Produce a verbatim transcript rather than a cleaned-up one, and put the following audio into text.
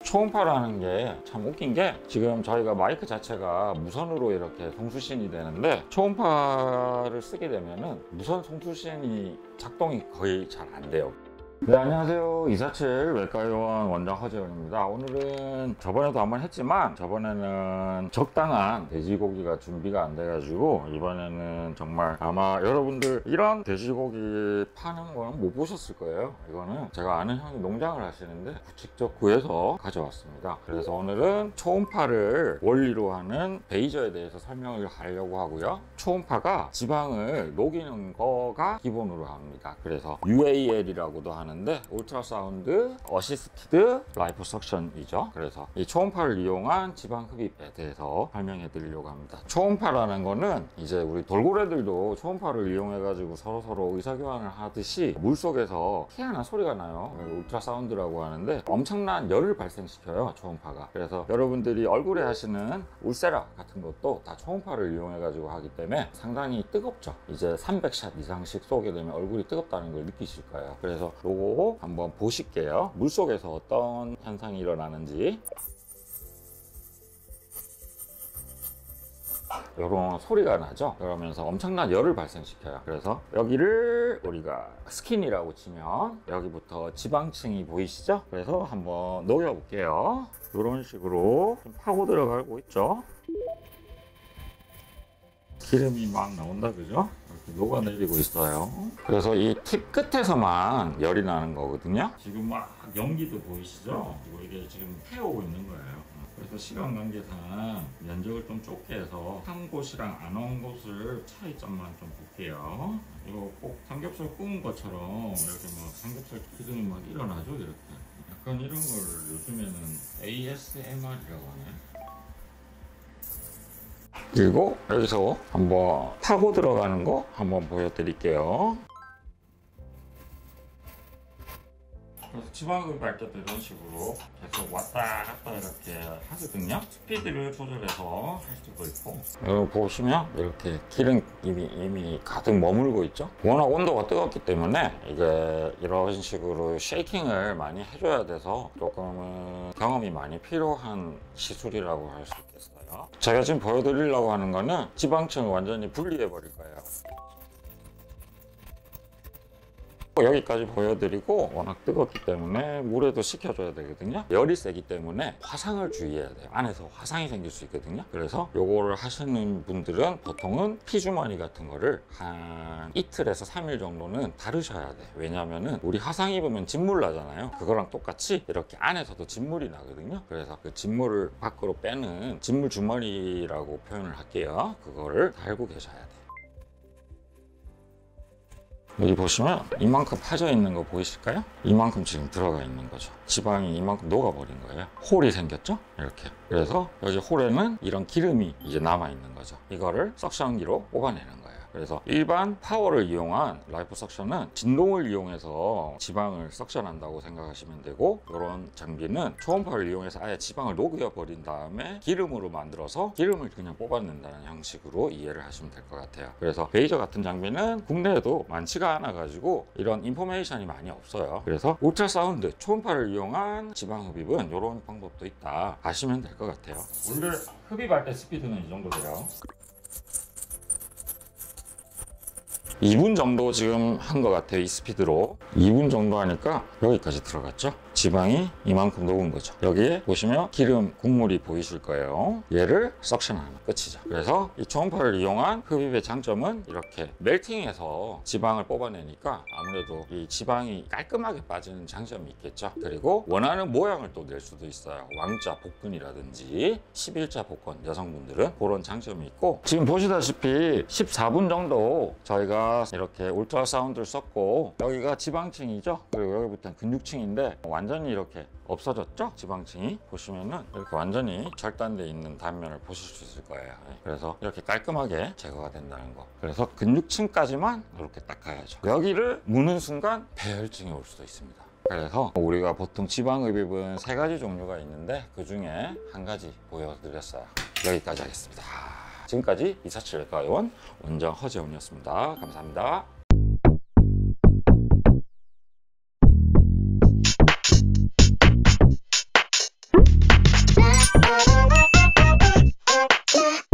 초음파라는 게 참 웃긴 게 지금 저희가 마이크 자체가 무선으로 이렇게 송수신이 되는데 초음파를 쓰게 되면은 무선 송수신이 작동이 거의 잘 안 돼요. 네, 안녕하세요. 이사칠 외과의원 원장 허재훈입니다. 오늘은 저번에도 한번 했지만 저번에는 적당한 돼지고기가 준비가 안 돼가지고 이번에는 정말 아마 여러분들 이런 돼지고기 파는 거는 못 보셨을 거예요. 이거는 제가 아는 형이 농장을 하시는데 직접 구해서 가져왔습니다. 그래서 오늘은 초음파를 원리로 하는 베이저에 대해서 설명을 하려고 하고요. 초음파가 지방을 녹이는 거가 기본으로 합니다. 그래서 유에이엘이라고도 하는 하는데 울트라사운드 어시스티드 라이포석션이죠. 그래서 이 초음파를 이용한 지방 흡입에 대해서 설명해 드리려고 합니다. 초음파라는 거는 이제 우리 돌고래들도 초음파를 이용해 가지고 서로 서로 의사교환을 하듯이 물속에서 희한한 소리가 나요. 울트라사운드라고 하는데 엄청난 열을 발생시켜요, 초음파가. 그래서 여러분들이 얼굴에 하시는 울세라 같은 것도 다 초음파를 이용해 가지고 하기 때문에 상당히 뜨겁죠. 이제 삼백 샷 이상씩 쏘게 되면 얼굴이 뜨겁다는 걸 느끼실 거예요. 그래서 요거 한번 보실게요. 물속에서 어떤 현상이 일어나는지. 요런 소리가 나죠. 그러면서 엄청난 열을 발생시켜요. 그래서 여기를 우리가 스킨이라고 치면 여기부터 지방층이 보이시죠? 그래서 한번 녹여 볼게요. 이런 식으로 좀 파고 들어가고 있죠. 기름이 막 나온다, 그죠? 이렇게 녹아내리고 있어요. 그래서 이 팁 끝에서만 열이 나는 거거든요. 지금 막 연기도 보이시죠? 그리고 이게 지금 태우고 있는 거예요. 그래서 시간 관계상 면적을 좀 좁게 해서 한 곳이랑 안 온 곳을 차이점만 좀 볼게요. 이거 꼭 삼겹살 구운 것처럼 이렇게 막 삼겹살 기름이 막 일어나죠, 이렇게. 약간 이런 걸 요즘에는 에이에스엠알이라고 하네. 그리고 여기서 한번 파고 들어가는 거 한번 보여드릴게요. 그래서 지방을 갈 때도 이런 식으로 계속 왔다 갔다 이렇게 하거든요. 스피드를 조절해서 할 수도 있고, 여기 보시면 이렇게 기름이 이미 가득 머물고 있죠. 워낙 온도가 뜨겁기 때문에 이게 이런 식으로 쉐이킹을 많이 해줘야 돼서 조금은 경험이 많이 필요한 시술이라고 할 수 있겠어요. 제가 지금 보여드리려고 하는 거는 지방층을 완전히 분리해 버릴 거예요. 여기까지 보여드리고, 워낙 뜨겁기 때문에 물에도 식혀줘야 되거든요. 열이 세기 때문에 화상을 주의해야 돼요. 안에서 화상이 생길 수 있거든요. 그래서 요거를 하시는 분들은 보통은 피주머니 같은 거를 한 이틀에서 삼 일 정도는 다르셔야 돼요. 왜냐면은 우리 화상 입으면 진물 나잖아요. 그거랑 똑같이 이렇게 안에서도 진물이 나거든요. 그래서 그 진물을 밖으로 빼는 진물 주머니라고 표현을 할게요. 그거를 달고 계셔야 돼요. 여기 보시면 이만큼 파져 있는 거 보이실까요? 이만큼 지금 들어가 있는 거죠. 지방이 이만큼 녹아버린 거예요. 홀이 생겼죠? 이렇게. 그래서 여기 홀에는 이런 기름이 이제 남아 있는 거죠. 이거를 석션기로 뽑아내는 거예요. 그래서 일반 파워를 이용한 라이포석션은 진동을 이용해서 지방을 석션한다고 생각하시면 되고, 이런 장비는 초음파를 이용해서 아예 지방을 녹여버린 다음에 기름으로 만들어서 기름을 그냥 뽑아낸다는 형식으로 이해를 하시면 될 것 같아요. 그래서 베이저 같은 장비는 국내에도 많지가 않아 가지고 이런 인포메이션이 많이 없어요. 그래서 울트라사운드 초음파를 이용한 지방 흡입은 이런 방법도 있다 아시면 될 것 같아요. 원래 흡입할 때 스피드는 이 정도 돼요. 이 분 정도 지금 한 것 같아요. 이 스피드로 이 분 정도 하니까 여기까지 들어갔죠. 지방이 이만큼 녹은 거죠. 여기에 보시면 기름 국물이 보이실 거예요. 얘를 석션하면 끝이죠. 그래서 이 초음파를 이용한 흡입의 장점은 이렇게 멜팅해서 지방을 뽑아내니까 아무래도 이 지방이 깔끔하게 빠지는 장점이 있겠죠. 그리고 원하는 모양을 또 낼 수도 있어요. 왕자 복근이라든지 십일자 복근, 여성분들은 그런 장점이 있고, 지금 보시다시피 십사 분 정도 저희가 이렇게 울트라사운드를 썼고, 여기가 지방층이죠. 그리고 여기부터는 근육층인데 완전히 이렇게 없어졌죠? 지방층이 보시면은 이렇게 완전히 절단되어 있는 단면을 보실 수 있을 거예요. 그래서 이렇게 깔끔하게 제거가 된다는 거. 그래서 근육층까지만 이렇게 닦아야죠. 여기를 무는 순간 폐혈증이 올 수도 있습니다. 그래서 우리가 보통 지방흡입은 세 가지 종류가 있는데 그 중에 한 가지 보여드렸어요. 여기까지 하겠습니다. 지금까지 이사칠 외과의원 원장 허재훈이었습니다. 감사합니다. 큐.